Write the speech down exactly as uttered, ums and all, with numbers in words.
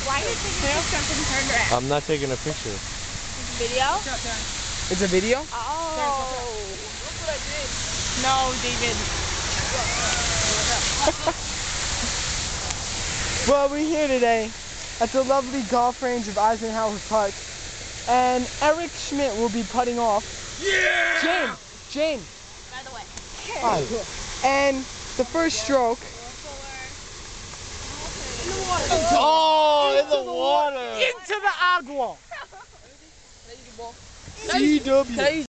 Why are you taking a picture from her dress? I'm not taking a picture. Video? It's a video? Oh. Look what I did. No, David. Well, we're here today at the lovely golf range of Eisenhower Park, and Eric Schmidt will be putting off. Yeah! Jane, Jane. By the way. Hi. And the first stroke. Oh, in the water! Into the agua. C W